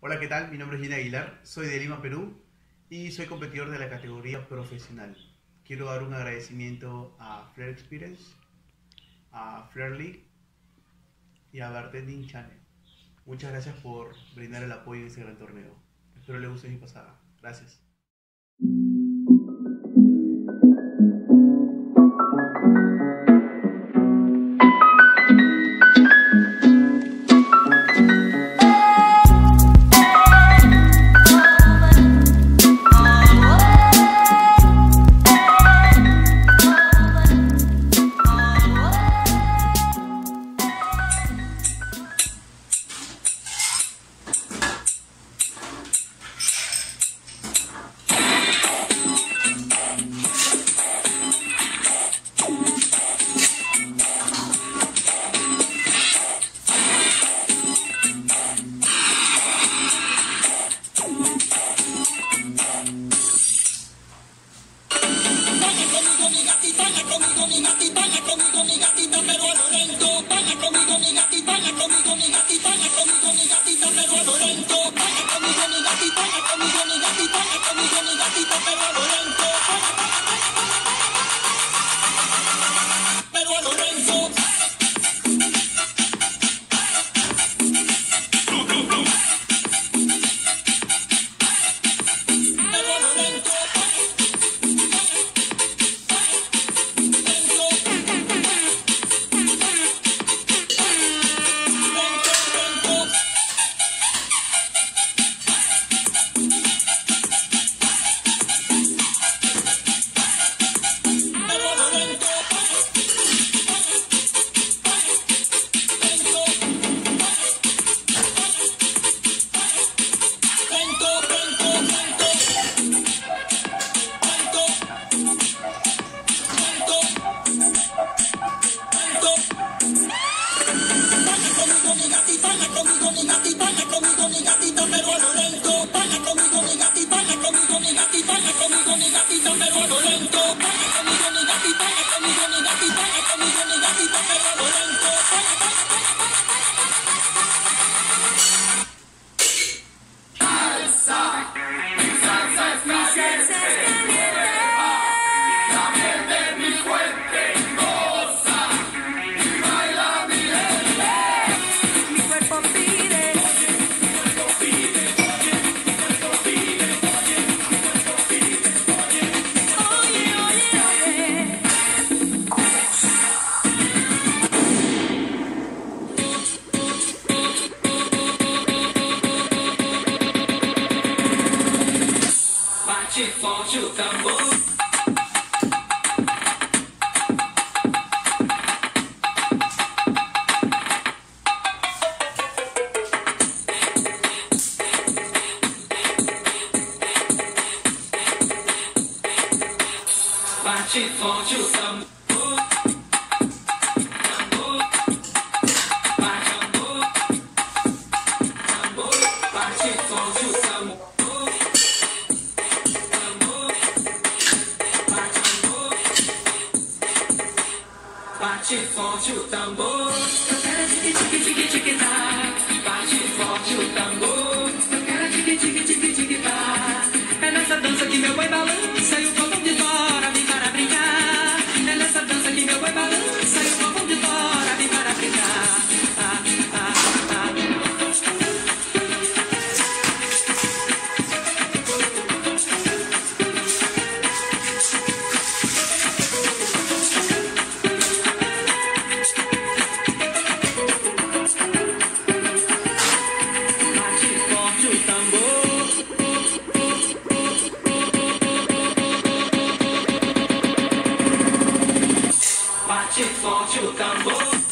Hola, ¿qué tal? Mi nombre es Gina Aguilar, soy de Lima, Perú y soy competidor de la categoría profesional. Quiero dar un agradecimiento a Flare Experience, a Flare League y a Bartending Channel. Muchas gracias por brindar el apoyo en este gran torneo. Espero les guste mi pasada. Gracias. Bate forte o tambor, eu quero tique-tique-tique-tique-tá. Bate forte o tambor, eu quero tique-tique-tique-tique-tá. É nessa dança que meu boi balança e o povão de fora vem para brincar. É nessa dança que meu boi balança e o povão de fora vem para brincar. Bate forte o tambor.